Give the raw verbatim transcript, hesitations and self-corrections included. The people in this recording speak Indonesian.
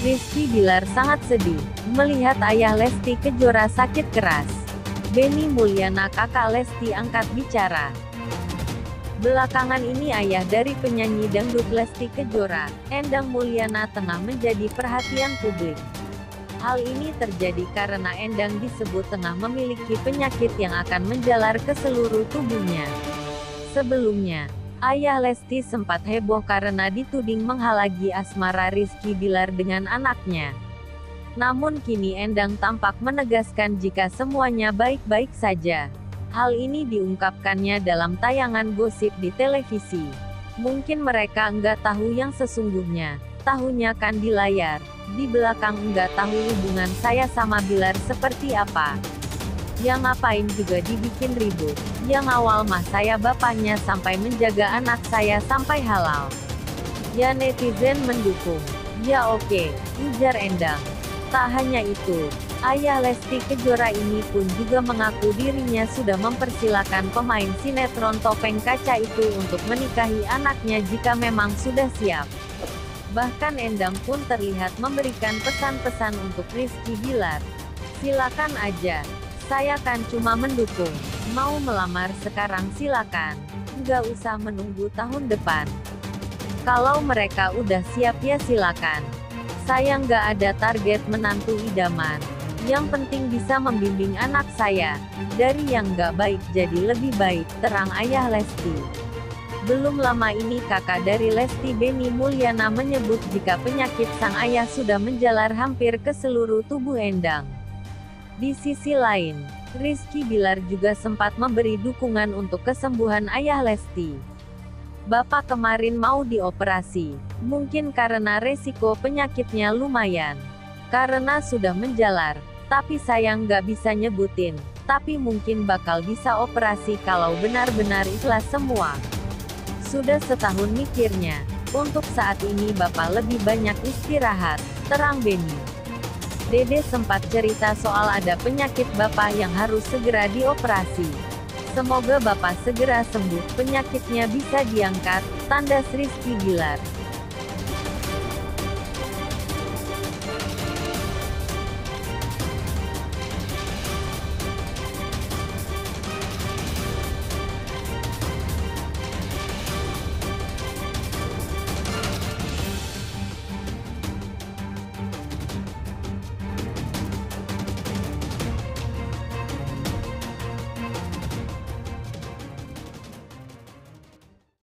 Rizky Bilar sangat sedih melihat ayah Lesti Kejora sakit keras. Benny Mulyana kakak Lesti angkat bicara. Belakangan ini ayah dari penyanyi dangdut Lesti Kejora, Endang Mulyana tengah menjadi perhatian publik. Hal ini terjadi karena Endang disebut tengah memiliki penyakit yang akan menjalar ke seluruh tubuhnya. Sebelumnya, ayah Lesti sempat heboh karena dituding menghalangi asmara Rizky Bilar dengan anaknya. Namun kini Endang tampak menegaskan jika semuanya baik-baik saja. Hal ini diungkapkannya dalam tayangan gosip di televisi. Mungkin mereka enggak tahu yang sesungguhnya, tahunya kan di layar. Di belakang enggak tahu hubungan saya sama Bilar seperti apa. Yang ngapain juga dibikin ribut. Yang awal mah saya bapaknya sampai menjaga anak saya sampai halal. Ya netizen mendukung. Ya oke, ujar Endang. Tak hanya itu, ayah Lesti Kejora ini pun juga mengaku dirinya sudah mempersilakan pemain sinetron Topeng Kaca itu untuk menikahi anaknya jika memang sudah siap. Bahkan Endang pun terlihat memberikan pesan-pesan untuk Rizky Bilar. Silakan aja. Saya kan cuma mendukung. Mau melamar sekarang silakan. Nggak usah menunggu tahun depan. Kalau mereka udah siap ya silakan. Saya nggak ada target menantu idaman. Yang penting bisa membimbing anak saya. Dari yang nggak baik jadi lebih baik, terang ayah Lesti. Belum lama ini kakak dari Lesti Benny Mulyana menyebut jika penyakit sang ayah sudah menjalar hampir ke seluruh tubuh Endang. Di sisi lain, Rizky Bilar juga sempat memberi dukungan untuk kesembuhan ayah Lesti. Bapak kemarin mau dioperasi, mungkin karena resiko penyakitnya lumayan. Karena sudah menjalar, tapi saya nggak bisa nyebutin, tapi mungkin bakal bisa operasi kalau benar-benar ikhlas semua. Sudah setahun mikirnya, untuk saat ini Bapak lebih banyak istirahat, terang Benny. Dede sempat cerita soal ada penyakit Bapak yang harus segera dioperasi. Semoga Bapak segera sembuh, penyakitnya bisa diangkat, tanda Rizky Bilar.